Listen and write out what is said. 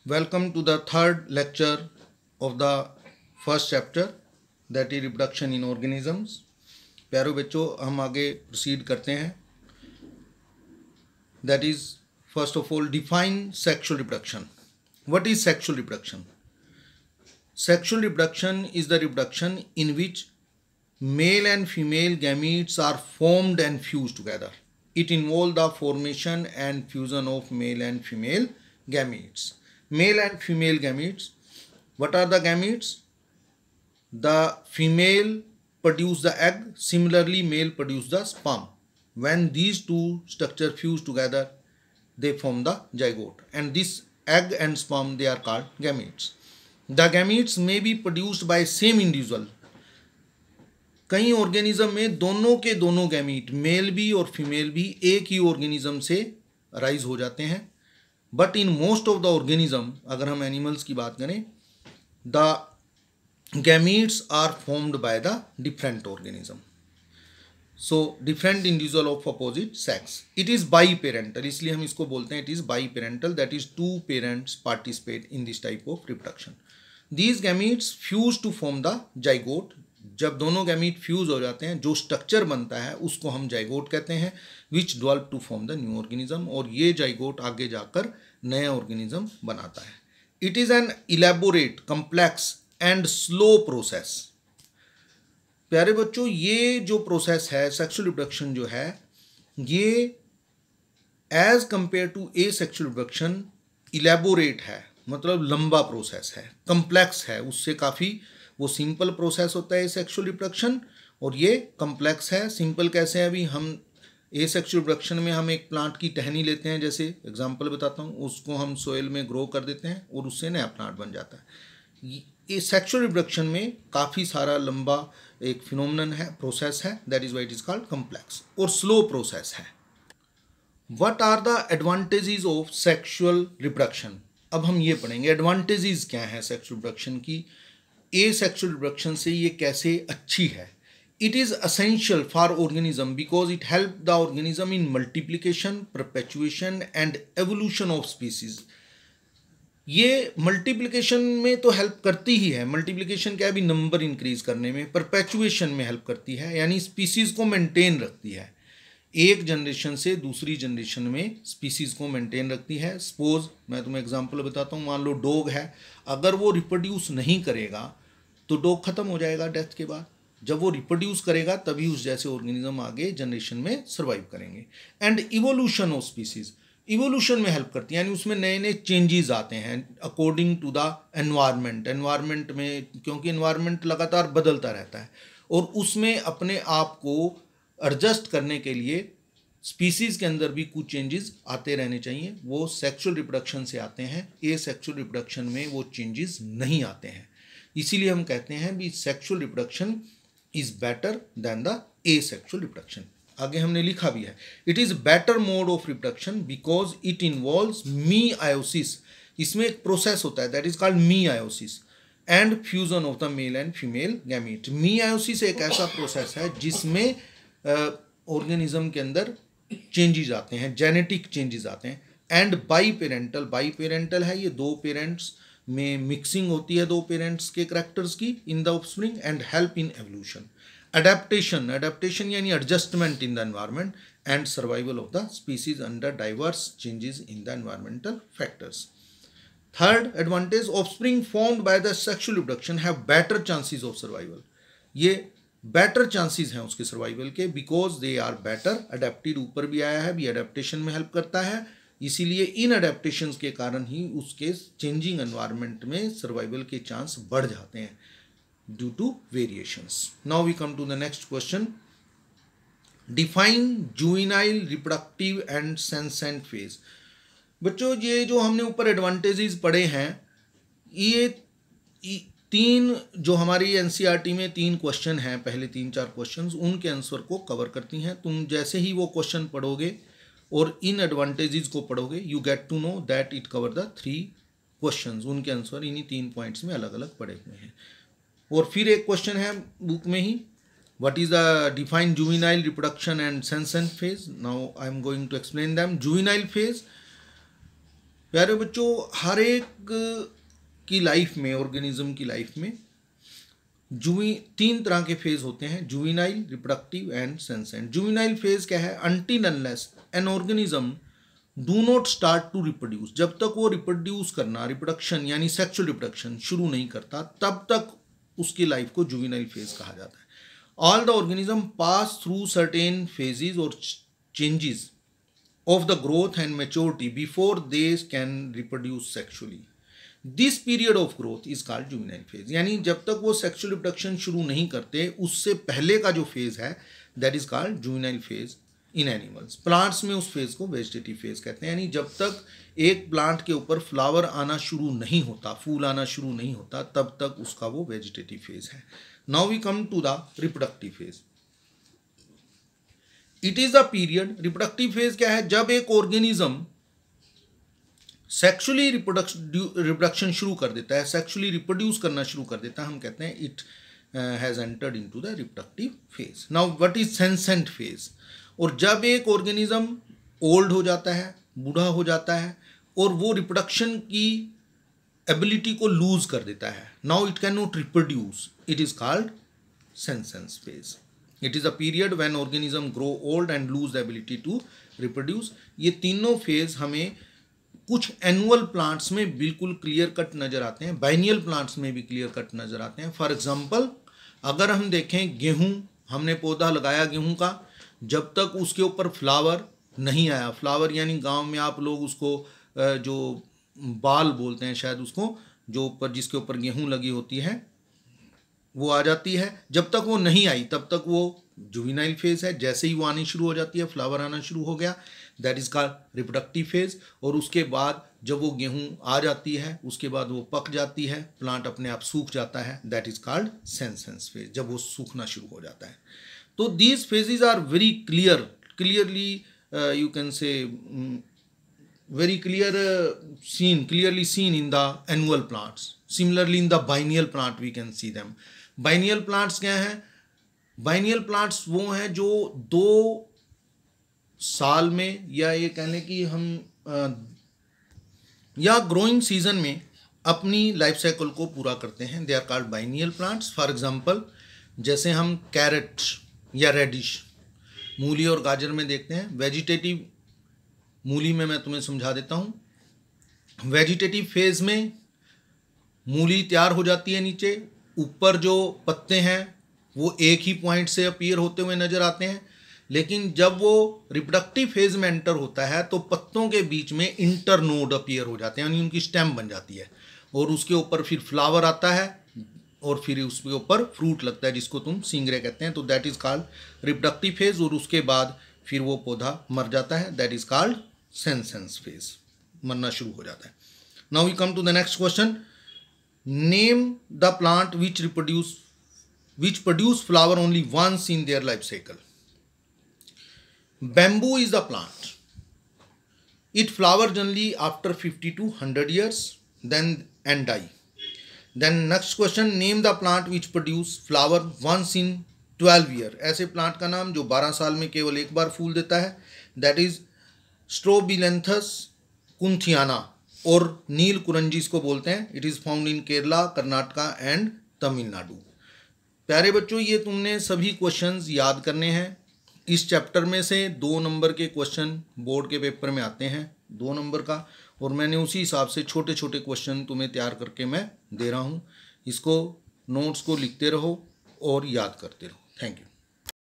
Welcome to the third lecture of the first chapter, that is reproduction in organisms. प्यारे बच्चों, हम आगे proceed करते हैं. That is, first of all, define sexual reproduction. What is sexual reproduction? Sexual reproduction is the reproduction in which male and female gametes are formed and fused together. It involves the formation and fusion of male and female gametes. Male and female gametes. What are the gametes? The female produce the egg. Similarly, male produce the sperm. When these two structures fuse together, they form the zygote. And this egg and sperm, they are called gametes. The gametes may be produced by same individual. कई organism में दोनों के दोनों gamete, mail भी और female भी, एक ही organism से राइज हो जाते हैं. But in most of the organism, अगर हम एनिमल्स की बात करें, the gametes are formed by the different organism. So different individual of opposite sex. It is biparental, इसलिए हम इसको बोलते हैं it is biparental. That is two parents participate in this type of reproduction. These gametes fuse to form the zygote. जब दोनों gamete fuse हो जाते हैं, जो स्ट्रक्चर बनता है उसको हम जाइगोट कहते हैं, which develop to form the new organism. और ये जाइगोट आगे जाकर नया ऑर्गेनिज्म बनाता है. It is an elaborate, complex and slow process. प्यारे बच्चों, ये जो प्रोसेस है सेक्सुअल रिप्रोडक्शन जो है, ये as compare to asexual reproduction elaborate है, मतलब लंबा प्रोसेस है, कॉम्प्लेक्स है. उससे काफ़ी, वो सिंपल प्रोसेस होता है सेक्सुअल रिप्रोडक्शन, और ये कॉम्प्लेक्स है. सिंपल कैसे है? अभी हम ए सेक्सुअल रिप्रोडक्शन में हम एक प्लांट की टहनी लेते हैं, जैसे एग्जांपल बताता हूँ, उसको हम सोइल में ग्रो कर देते हैं और उससे नया प्लांट बन जाता है. ये सेक्सुअल रिप्रोडक्शन में काफ़ी सारा लंबा एक फिनोमिनन है, प्रोसेस है. That is why it is called complex और स्लो प्रोसेस है. What are the advantages of sexual reproduction? अब हम ये पढ़ेंगे एडवांटेजेस क्या है सेक्सुअल रिप्रोडक्शन की, ए सेक्सुअल रिप्रोडक्शन से ये कैसे अच्छी है. It is essential for organism because it help the organism in multiplication, perpetuation and evolution of species. ये मल्टीप्लिकेशन में तो हेल्प करती ही है. मल्टीप्लिकेशन क्या है? अभी नंबर इंक्रीज करने में. परपेचुएशन में हेल्प करती है, यानी स्पीसीज को मेंटेन रखती है. एक जनरेशन से दूसरी जनरेशन में स्पीसीज को मेंटेन रखती है. सपोज मैं तुम्हें एग्जांपल बताता हूँ, मान लो डॉग है, अगर वो रिप्रोड्यूस नहीं करेगा तो डॉग खत्म हो जाएगा डेथ के बाद. जब वो रिप्रोड्यूस करेगा तभी उस जैसे ऑर्गेनिज्म आगे जनरेशन में सर्वाइव करेंगे. And evolution of species, evolution में हेल्प करती है, यानी उसमें नए नए चेंजेस आते हैं according to the environment. Environment में, क्योंकि एनवायरनमेंट लगातार बदलता रहता है, और उसमें अपने आप को एडजस्ट करने के लिए स्पीसीज के अंदर भी कुछ चेंजेस आते रहने चाहिए. वो सेक्सुअल रिप्रोडक्शन से आते हैं. ए सेक्सुअल रिप्रोडक्शन में वो चेंजेस नहीं आते हैं. इसीलिए हम कहते हैं भी sexual reproduction is better than the asexual reproduction. आगे हमने लिखा भी है, it is better mode of reproduction because it involves meiosis. इसमें एक प्रोसेस होता है that is called meiosis and fusion of the male and female gamete. Meiosis एक ऐसा प्रोसेस है जिसमें ऑर्गेनिज्म के अंदर चेंजेस आते हैं, जेनेटिक चेंजेस आते हैं. And biparental, biparental है, ये दो पेरेंट्स में मिक्सिंग होती है, दो पेरेंट्स के करेक्टर्स की in the offspring. And help in evolution. Adaptation, adaptation यानी adjustment in the environment. And survival of the species under diverse changes in the environmental factors. Third advantage, offspring formed by the sexual reproduction have better chances of survival. ये better chances हैं उसके survival के, because they are better adapted. ऊपर भी आया है, भी adaptation में हेल्प करता है. इसीलिए इन अडेप्टेशंस के कारण ही उसके चेंजिंग एनवायरनमेंट में सर्वाइवल के चांस बढ़ जाते हैं due to variations. Now we come to the next question. Define juvenile reproductive and senescent phase. बच्चों, ये जो हमने ऊपर एडवांटेजेस पढ़े हैं, ये तीन जो हमारी एनसीईआरटी में तीन क्वेश्चन हैं, पहले 3-4 क्वेश्चंस, उनके आंसर को कवर करती हैं. तुम जैसे ही वो क्वेश्चन पढ़ोगे और इन एडवांटेजेस को पढ़ोगे, you get to know that it cover the 3 questions. उनके आंसर इन्हीं 3 पॉइंट्स में अलग अलग पढ़े हुए हैं. और फिर एक क्वेश्चन है बुक में ही, what is the define juvenile reproduction and senescent phase. Now I am going to explain them. Juvenile phase, प्यारे बच्चों, हर एक की लाइफ में, ऑर्गेनिज्म की लाइफ में तीन तरह के फेज होते हैं, juvenile, reproductive and senescent. Juvenile phase क्या है? Until unless an organism do not start to reproduce, जब तक वो रिप्रोड्यूस करना, रिप्रोडक्शन यानी सेक्सुअल रिप्रोडक्शन शुरू नहीं करता, तब तक उसकी लाइफ को जुवेनाइल फेज कहा जाता है। All the organism pass through certain phases और changes of the growth and maturity before they can reproduce sexually. This period of growth is called juvenile phase. यानी जब तक वो sexual reproduction शुरू नहीं करते, उससे पहले का जो phase है, that is called juvenile phase in animals. Plants में उस phase को vegetative phase कहते हैं। यानी जब तक एक plant के ऊपर flower आना शुरू नहीं होता, फूल आना शुरू नहीं होता, तब तक उसका वो vegetative phase है। Now we come to the reproductive phase. It is a period, reproductive phase क्या है? जब एक ऑर्गेनिज्म सेक्सुअली रिप्रोडक्शन शुरू कर देता है, सेक्सुअली रिप्रोड्यूस करना शुरू कर देता है, हम कहते हैं it has entered into the reproductive phase. Now what is senescent phase? और जब एक ऑर्गेनिज्म ओल्ड हो जाता है, बूढ़ा हो जाता है, और वो रिप्रोडक्शन की एबिलिटी को लूज कर देता है, now it can not reproduce, it is called senescence phase. It is a period when organism grow old and lose the ability to reproduce. ये तीनों फेज हमें कुछ एनुअल प्लांट्स में बिल्कुल क्लियर कट नज़र आते हैं, बाइनियल प्लांट्स में भी क्लियर कट नज़र आते हैं। फॉर एग्जांपल, अगर हम देखें गेहूं, हमने पौधा लगाया गेहूं का, जब तक उसके ऊपर फ्लावर नहीं आया, फ्लावर यानी गांव में आप लोग उसको जो बाल बोलते हैं शायद उसको, जो ऊपर जिसके ऊपर गेहूं लगी होती है वो आ जाती है, जब तक वो नहीं आई तब तक वो जुवेनाइल फेज है। जैसे ही वो आनी शुरू हो जाती है, फ्लावर आना शुरू हो गया, that is called reproductive phase. और उसके बाद जब वो गेहूं आ जाती है, उसके बाद वो पक जाती है, प्लांट अपने आप सूख जाता है, that is called senescence phase, जब वो सूखना शुरू हो जाता है। तो these phases are very clearly you can say very clearly seen in the annual plants. Similarly in the biennial plant we can see them. Biennial plants क्या हैं? Biennial plants वो हैं जो 2 साल में, या ये कहने कि हम या ग्रोइंग सीजन में अपनी लाइफ साइकिल को पूरा करते हैं, they are called biennial plants. For example, जैसे हम कैरेट या रेडिश, मूली और गाजर में देखते हैं। वेजिटेटिव मूली में मैं तुम्हें समझा देता हूँ। वेजिटेटिव फेज में मूली तैयार हो जाती है, नीचे ऊपर जो पत्ते हैं वो एक ही पॉइंट से अपीयर होते हुए नज़र आते हैं, लेकिन जब वो रिप्रोडक्टिव फेज में एंटर होता है तो पत्तों के बीच में इंटरनोड अपीयर हो जाते हैं, यानी उनकी स्टेम बन जाती है, और उसके ऊपर फिर फ्लावर आता है और फिर उसके ऊपर फ्रूट लगता है, जिसको तुम सिंगरे कहते हैं। तो that is called reproductive phase, और उसके बाद फिर वो पौधा मर जाता है, that is called senescence phase, मरना शुरू हो जाता है। Now we come to the next question. Name the plant which produce flower only once in their life cycle. Bamboo is the plant. It flower generally after 50 to 100 years and die. Then next question, name the plant which produce flower once in 12 year. ऐसे plant का नाम जो 12 साल में केवल एक बार फूल देता है, that is स्ट्रोबिलेंथस कुंथियाना, और नील कुरंजी इसको बोलते हैं। It is found in Kerala, Karnataka and Tamil Nadu. प्यारे बच्चों, ये तुमने सभी क्वेश्चंस याद करने हैं। इस चैप्टर में से 2 नंबर के क्वेश्चन बोर्ड के पेपर में आते हैं, 2 नंबर का, और मैंने उसी हिसाब से छोटे छोटे क्वेश्चन तुम्हें तैयार करके मैं दे रहा हूँ। इसको नोट्स को लिखते रहो और याद करते रहो। Thank you.